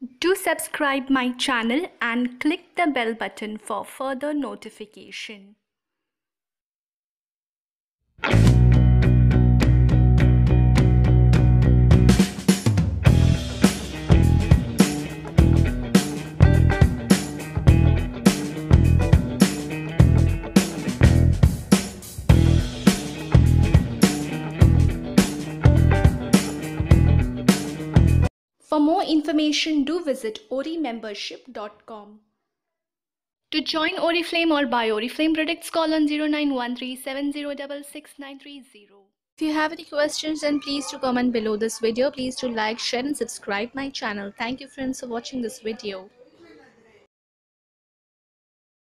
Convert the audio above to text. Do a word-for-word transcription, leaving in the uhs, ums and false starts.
Do subscribe my channel and click the bell button for further notification. For more information, do visit ori membership dot com. To join Oriflame or buy Oriflame products, call on zero nine one three seven zero six six nine three zero. If you have any questions, then please do comment below this video. Please do like, share and subscribe my channel. Thank you friends for watching this video.